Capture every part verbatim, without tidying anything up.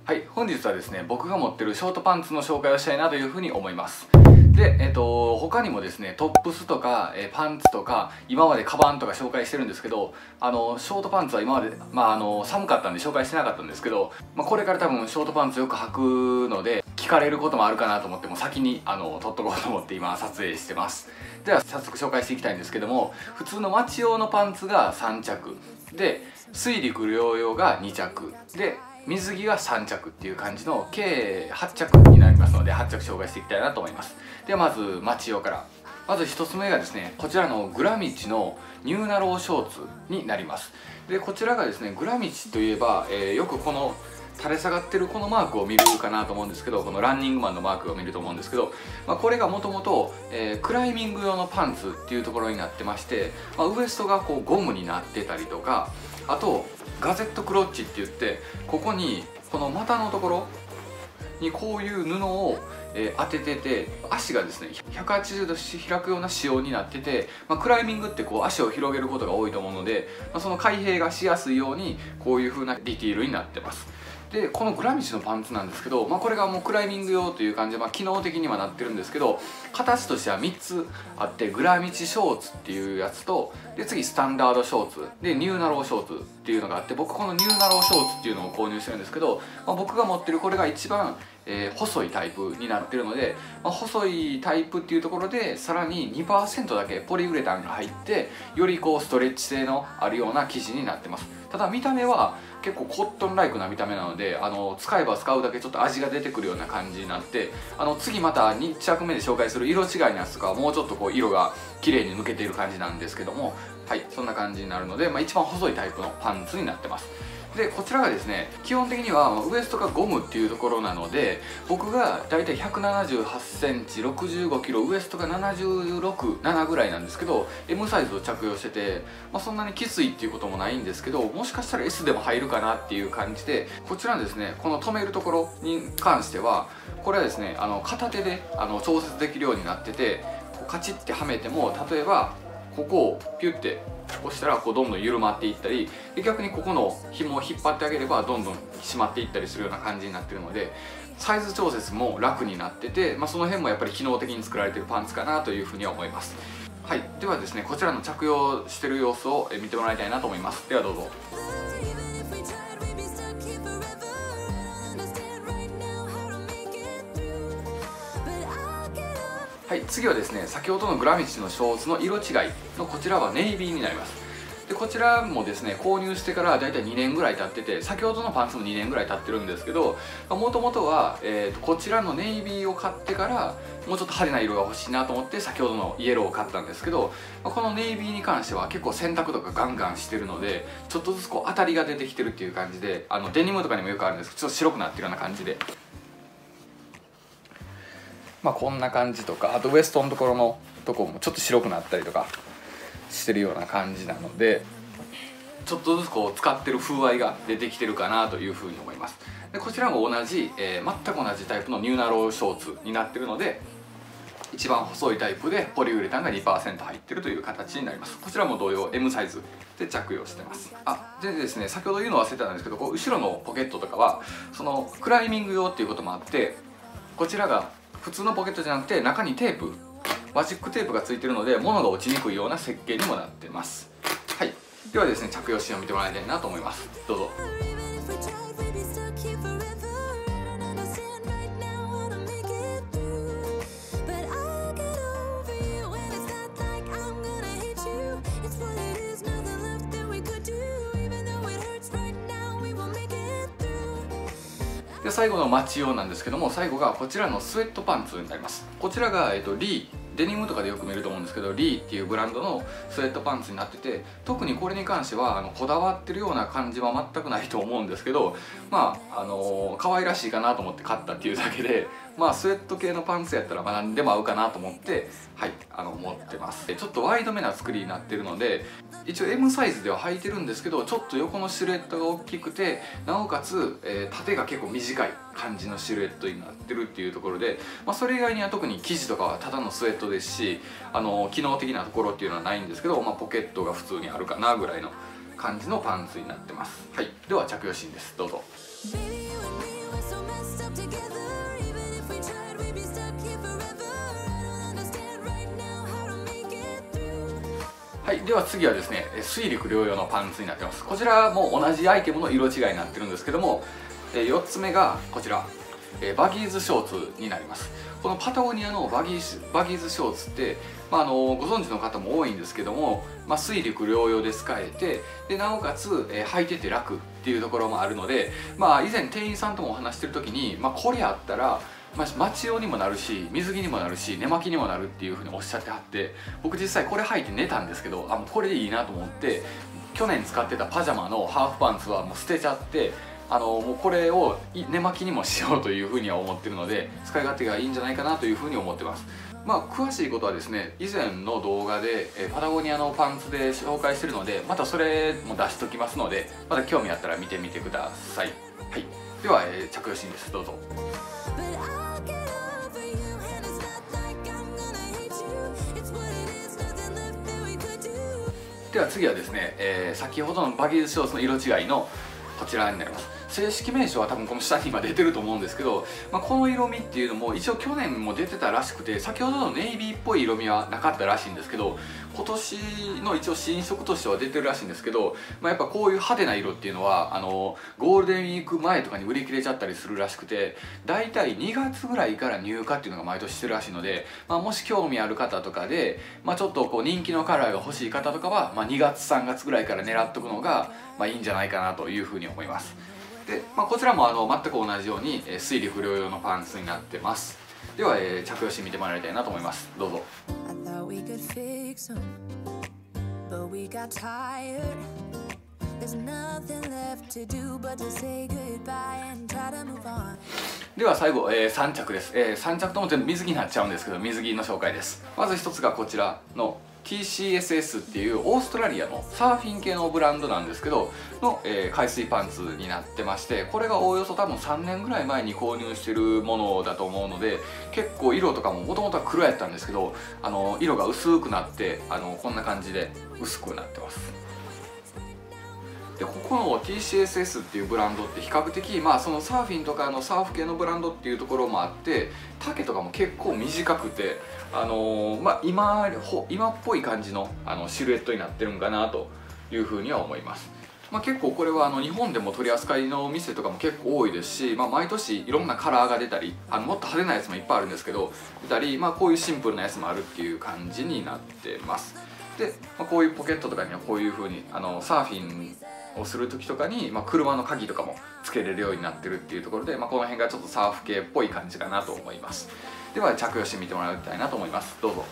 はい、本日はですね、僕が持ってるショートパンツの紹介をしたいなというふうに思います。で、えっと、他にもですね、トップスとか、えパンツとか、今までカバンとか紹介してるんですけど、あの、ショートパンツは今まで、まあ、あの、寒かったんで紹介してなかったんですけど、まあ、これから多分ショートパンツよく履くので、聞かれることもあるかなと思って、もう先に、あの、撮っとこうと思って今撮影してます。では、早速紹介していきたいんですけども、普通の街用のパンツがさん着。で、水陸両用がに着。で、水着がさん着っていう感じの計はち着になりますのではち着紹介していきたいなと思います。ではまず街用から。まずひとつめがですね、こちらのグラミチのニューナローショーツになります。でこちらがですね、グラミチといえば、えー、よくこの垂れ下がってるこのマークを見るかなと思うんですけど、このランニングマンのマークを見ると思うんですけど、まあ、これがもともとクライミング用のパンツっていうところになってまして、まあ、ウエストがこうゴムになってたりとか、あとガゼットクロッチって言って、ここにこの股のところにこういう布を、えー、当ててて、足がですねひゃくはちじゅうど開くような仕様になってて、まあ、クライミングってこう足を広げることが多いと思うので、まあ、その開閉がしやすいようにこういう風なディティールになってます。でこのグラミチのパンツなんですけど、まあ、これがもうクライミング用という感じで、まあ、機能的にはなってるんですけど、形としてはみっつあって、グラミチショーツっていうやつと、で次スタンダードショーツでニューナローショーツっていうのがあって、僕このニューナローショーツっていうのを購入してるんですけど、まあ、僕が持ってるこれが一番、えー、細いタイプになってるので、まあ、細いタイプっていうところでさらに にパーセント だけポリウレタンが入って、よりこうストレッチ性のあるような生地になってます。ただ見た目は結構コットンライクな見た目なので、あの使えば使うだけちょっと味が出てくるような感じになって、あの次またに着目で紹介する色違いのやつとかはもうちょっとこう色が綺麗に抜けている感じなんですけども、はい、そんな感じになるので、まあ、一番細いタイプのパンツになってます。でこちらがですね、基本的にはウエストがゴムっていうところなので、僕がだいたいひゃくななじゅうはちセンチろくじゅうごキロ、ウエストがななじゅうろく、ななぐらいなんですけど、 エム サイズを着用してて、まあ、そんなにきついっていうこともないんですけど、もしかしたら エス でも入るかなっていう感じで、こちらですね、この止めるところに関してはこれはですね、あの片手であの調節できるようになってて、こうカチッてはめても、例えばここをピュッて押したらこうどんどん緩まっていったり、で逆にここの紐を引っ張ってあげればどんどん締まっていったりするような感じになってるので、サイズ調節も楽になってて、まあ、その辺もやっぱり機能的に作られてるパンツかなというふうには思います。はい、ではですね、こちらの着用してる様子を見てもらいたいなと思います。ではどうぞ。はい、次はですね、先ほどのグラミチのショーツの色違いのこちらはネイビーになります。でこちらもですね、購入してからだいたいにねんぐらい経ってて、先ほどのパンツもにねんぐらい経ってるんですけど、もともとは、えー、とこちらのネイビーを買ってからもうちょっと派手な色が欲しいなと思って先ほどのイエローを買ったんですけど、このネイビーに関しては結構洗濯とかガンガンしてるので、ちょっとずつこう当たりが出てきてるっていう感じで、あのデニムとかにもよくあるんですけど、ちょっと白くなってるような感じで、まあこんな感じとか、あとウエストのところのとこもちょっと白くなったりとかしてるような感じなので、ちょっとずつこう使ってる風合いが出てきてるかなというふうに思います。でこちらも同じ、えー、全く同じタイプのニューナローショーツになってるので、一番細いタイプでポリウレタンが にパーセント 入ってるという形になります。こちらも同様 エム サイズで着用してます。あでですね、先ほど言うの忘れてたんですけど、こう後ろのポケットとかはそのクライミング用っていうこともあって、こちらが普通のポケットじゃなくて中にテープ、マジックテープがついてるので物が落ちにくいような設計にもなってます。はい、ではですね、着用シーンを見てもらいたいなと思います。どうぞ。で最後の街用なんですけども、最後がこちらのスウェットパンツになります。こちらが、えっと、リーデニムとかでよく見ると思うんですけど、リーっていうブランドのスウェットパンツになってて、特にこれに関してはあのこだわってるような感じは全くないと思うんですけど、まああのー、可愛らしいかなと思って買ったっていうだけで、まあスウェット系のパンツやったらまあ何でも合うかなと思って、はいあの持ってます。ちょっとワイドめな作りになってるので、一応 エム サイズでは履いてるんですけど、ちょっと横のシルエットが大きくて、なおかつ、えー、縦が結構短い感じのシルエットになってるっていうところで、まあ、それ以外には特に生地とかはただのスウェットですし、あの機能的なところっていうのはないんですけど、まあ、ポケットが普通にあるかなぐらいの感じのパンツになってます。はい、では着用シーンです。どうぞ。 はい、では次はですね、水陸両用のパンツになってます。こちらも同じアイテムの色違いになってるんですけども、よっつめがこちら、バギーズショーツになります。このパタゴニアのバギーバギーズショーツって、まあ、あのご存知の方も多いんですけども、まあ、水陸両用で使えて、でなおかつ、えー、履いてて楽っていうところもあるので、まあ、以前店員さんともお話してる時に、まあ、これあったらまあ、街用にもなるし水着にもなるし寝巻きにもなるっていうふうにおっしゃってはって、僕実際これ履いて寝たんですけど、あもうこれでいいなと思って、去年使ってたパジャマのハーフパンツはもう捨てちゃって、あのもうこれを寝巻きにもしようというふうには思ってるので、使い勝手がいいんじゃないかなというふうに思ってます。まあ詳しいことはですね、以前の動画でパタゴニアのパンツで紹介してるので、またそれも出しときますので、また興味あったら見てみてください。はい、では、えー、着用シーンです。どうぞ。では次はですね、えー、先ほどのバギーズショーツの色違いのこちらになります。正式名称は多分この下に今出てると思うんですけど、まあ、この色味っていうのも一応去年も出てたらしくて、先ほどのネイビーっぽい色味はなかったらしいんですけど、今年の一応新色としては出てるらしいんですけど、まあ、やっぱこういう派手な色っていうのはあのゴールデンウィーク前とかに売り切れちゃったりするらしくて、だいたいにがつぐらいから入荷っていうのが毎年してるらしいので、まあ、もし興味ある方とかで、まあ、ちょっとこう人気のカラーが欲しい方とかは、まあ、にがつさんがつぐらいから狙っとくのが、まあ、いいんじゃないかなというふうに思います。で、まあ、こちらもあの全く同じように、えー、水陸両用のパンツになってます。では、えー、着用してみてもらいたいなと思います。どうぞ。では最後、えー、さん着です、えー、さん着とも全部水着になっちゃうんですけど、水着の紹介です。まずひとつがこちらのティーシーエスエス っていうオーストラリアのサーフィン系のブランドなんですけどの、えー、海水パンツになってまして、これがおおよそ多分さんねんぐらい前に購入してるものだと思うので、結構色とかももともとは黒やったんですけど、あの色が薄くなってあのこんな感じで薄くなってます。でここの ティーシーエスエス っていうブランドって比較的、まあ、そのサーフィンとかのサーフ系のブランドっていうところもあって、丈とかも結構短くて、あのーまあ、今今っぽい感じのあのシルエットになってるんかなというふうには思います。まあ、結構これはあの日本でも取り扱いの店とかも結構多いですし、まあ、毎年いろんなカラーが出たり、あのもっと派手なやつもいっぱいあるんですけど出たり、まあ、こういうシンプルなやつもあるっていう感じになってます。で、まあ、こういうポケットとかにはこういうふうにあのサーフィンをする時とかに、まあ、車の鍵とかもつけれるようになってるっていうところで、まあ、この辺がちょっとサーフ系っぽい感じかなと思います。では着用してみてもらいたいなと思います。どうぞ。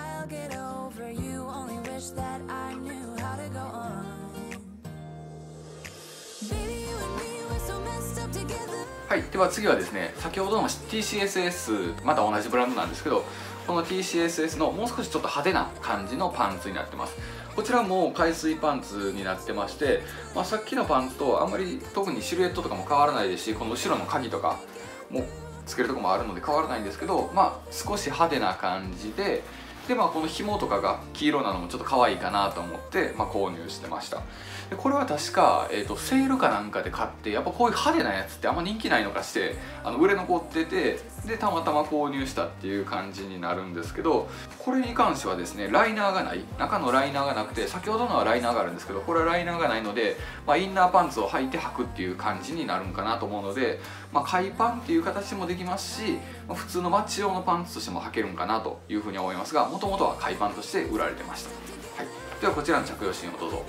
はい、では次はですね、先ほどの ティーシーエスエス また同じブランドなんですけど、この ティーシーエスエス のもう少しちょっと派手な感じのパンツになってます。こちらも海水パンツになってまして、まあ、さっきのパンツとあんまり特にシルエットとかも変わらないですし、この後ろの鍵とかもつけるとこもあるので変わらないんですけど、まあ、少し派手な感じで、でまあ、この紐とかが黄色なのもちょっと可愛いかなと思って、まあ、購入してました。でこれは確か、えーと、セールかなんかで買って、やっぱこういう派手なやつってあんま人気ないのかしてあの売れ残ってて、でたまたま購入したっていう感じになるんですけど、これに関してはですね、ライナーがない、中のライナーがなくて、先ほどのはライナーがあるんですけど、これはライナーがないので、まあ、インナーパンツを履いて履くっていう感じになるんかなと思うので、まあ、海パンっていう形もできますし、まあ、普通のマッチ用のパンツとしても履けるんかなというふうに思いますが、もともとは海パンとして売られてました。はい、ではこちらの着用シーンをどうぞ。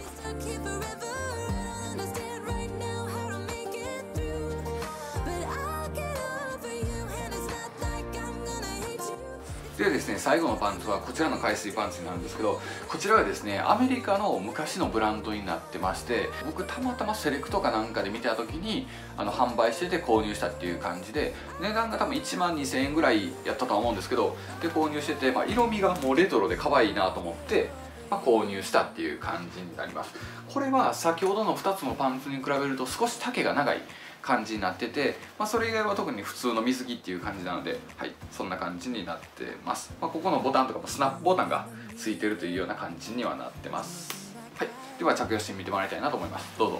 でですね、最後のパンツはこちらの海水パンツになるんですけど、こちらはですね、アメリカの昔のブランドになってまして、僕たまたまセレクトかなんかで見た時にあの販売してて購入したっていう感じで、値段が多分いちまんにせんえんぐらいやったとは思うんですけど、で購入してて、まあ、色味がもうレトロで可愛いなと思って、まあ、購入したっていう感じになります。これは先ほどのふたつのパンツに比べると少し丈が長い感じになってて、まあ、それ以外は特に普通の水着っていう感じなので、はい、そんな感じになってます。まあ、ここのボタンとかもスナップボタンがついてるというような感じにはなってます。はい、では着用してみてもらいたいなと思います。どうぞ。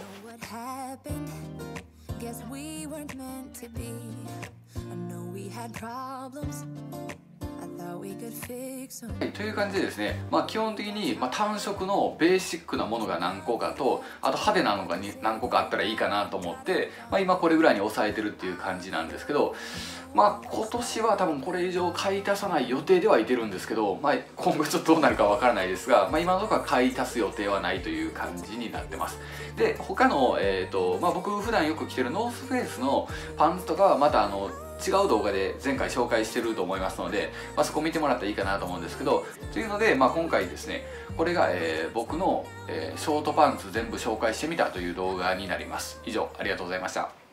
はい、という感じでですね、まあ、基本的に、まあ、単色のベーシックなものが何個かと、あと派手なのがに何個かあったらいいかなと思って、まあ、今これぐらいに抑えてるっていう感じなんですけど、まあ、今年は多分これ以上買い足さない予定ではいてるんですけど、まあ、今後ちょっとどうなるかわからないですが、まあ、今のところは買い足す予定はないという感じになってます。で、他の、えーとまあ、僕普段よく着てるノースフェイスのパンツとかはまたあの違う動画で前回紹介してると思いますので、まあ、そこ見てもらったらいいかなと思うんですけど、というので、まあ、今回ですねこれが、えー、僕の、えー、ショートパンツ全部紹介してみたという動画になります。以上ありがとうございました。